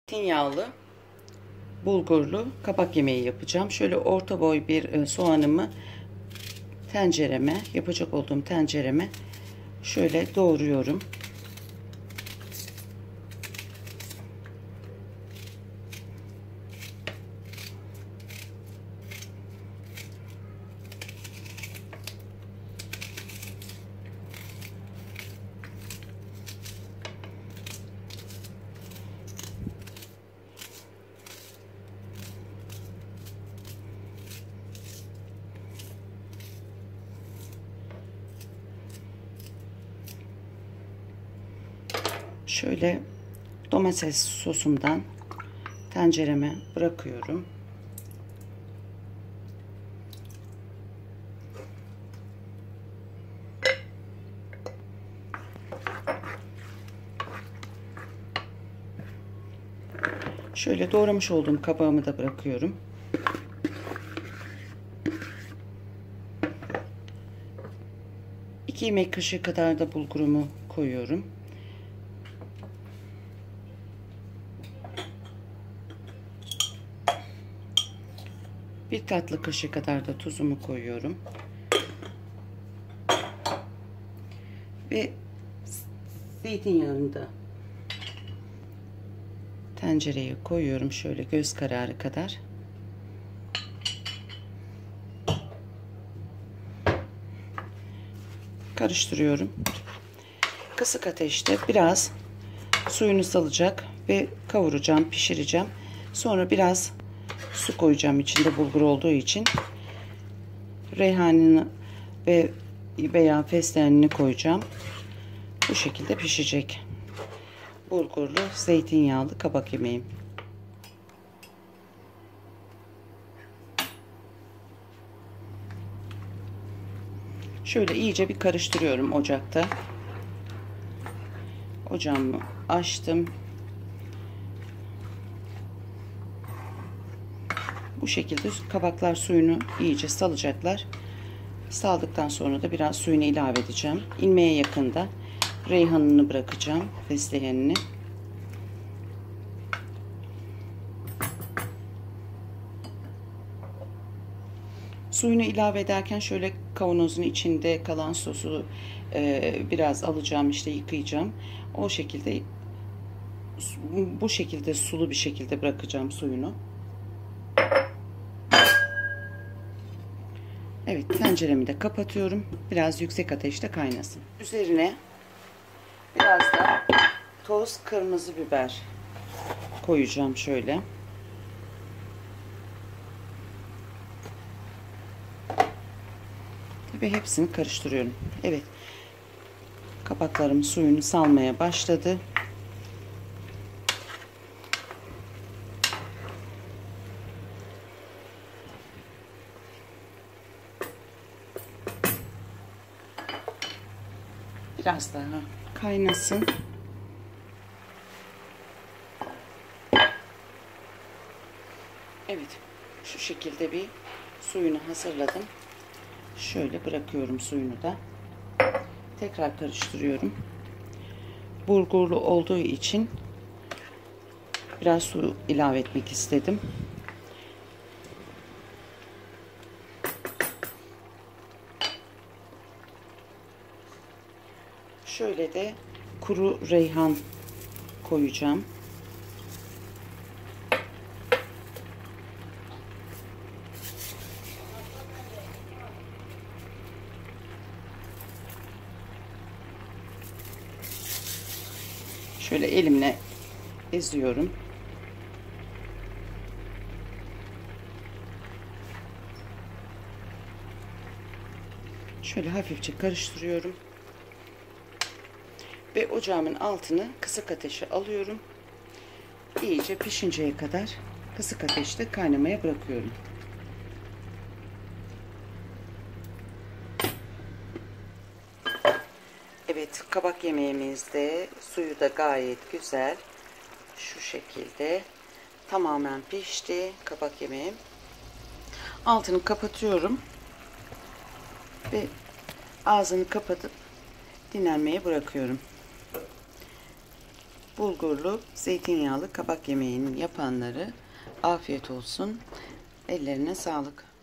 Zeytinyağlı bulgurlu kabak yemeği yapacağım. Şöyle orta boy bir soğanımı yapacak olduğum tencereme şöyle doğruyorum. Şöyle domates sosumdan tencereme bırakıyorum. Şöyle doğramış olduğum kabağımı da bırakıyorum. İki yemek kaşığı kadar da bulgurumu koyuyorum. Bir tatlı kaşığı kadar da tuzumu koyuyorum. Ve zeytinyağını da tencereye koyuyorum şöyle göz kararı kadar. Karıştırıyorum. Kısık ateşte biraz suyunu salacak ve kavuracağım, pişireceğim. Sonra biraz su koyacağım, içinde bulgur olduğu için. Reyhanını veya fesleğenini koyacağım. Bu şekilde pişecek. Bulgurlu, zeytinyağlı kabak yemeğim. Şöyle iyice bir karıştırıyorum ocakta. Ocağımı açtım. Bu şekilde kabaklar suyunu iyice salacaklar. Saldıktan sonra da biraz suyunu ilave edeceğim. İnmeye yakında reyhanını bırakacağım, fesleğenini. Suyunu ilave ederken şöyle kavanozun içinde kalan sosu biraz alacağım, işte yıkayacağım. O şekilde bu şekilde sulu bir şekilde bırakacağım suyunu. Evet, tenceremi de kapatıyorum. Biraz yüksek ateşte kaynasın. Üzerine biraz da toz kırmızı biber koyacağım şöyle. Ve hepsini karıştırıyorum. Evet. Kabaklarım suyunu salmaya başladı. Biraz daha kaynasın. Evet. Şu şekilde bir suyunu hazırladım. Şöyle bırakıyorum suyunu da. Tekrar karıştırıyorum. Bulgurlu olduğu için biraz su ilave etmek istedim. Şöyle de kuru reyhan koyacağım. Şöyle elimle eziyorum. Şöyle hafifçe karıştırıyorum. Ve ocağımın altını kısık ateşe alıyorum. İyice pişinceye kadar kısık ateşte kaynamaya bırakıyorum. Evet, kabak yemeğimizde suyu da gayet güzel. Şu şekilde tamamen pişti kabak yemeğim. Altını kapatıyorum ve ağzını kapatıp dinlenmeye bırakıyorum. bulgurlu zeytinyağlı kabak yemeğinin yapanları afiyet olsun. Ellerine sağlık.